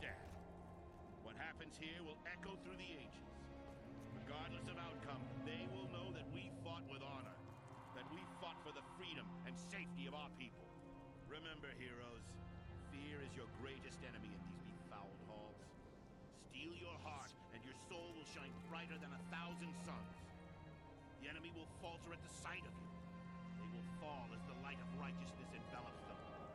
stand. What happens here will echo through the ages. Regardless of outcome, they will know that we fought with honor, that we fought for the freedom and safety of our people. Remember, heroes, fear is your greatest enemy in these befouled halls. Steel your heart, and your soul will shine brighter than 1,000 suns. The enemy will falter at the sight of you. They will fall as the light of righteousness envelops them.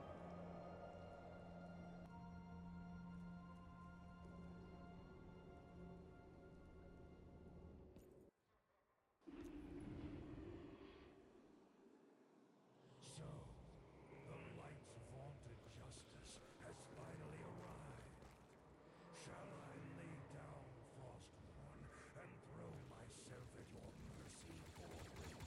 So, the light's vaunted justice has finally arrived. Shall I lay down Frostborn and throw myself at your mercy forthwith?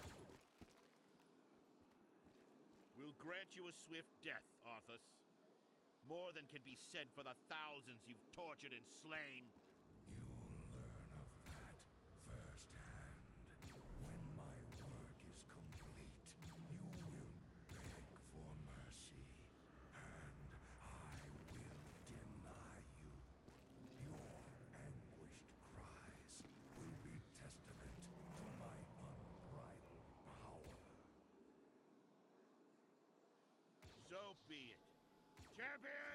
We'll grant you a swift death, Arthas. More than can be said for the thousands you've tortured and slain. You'll learn of that firsthand. When my work is complete, you will beg for mercy, and I will deny you. Your anguished cries will be testament to my unbridled power. So be it. Champion!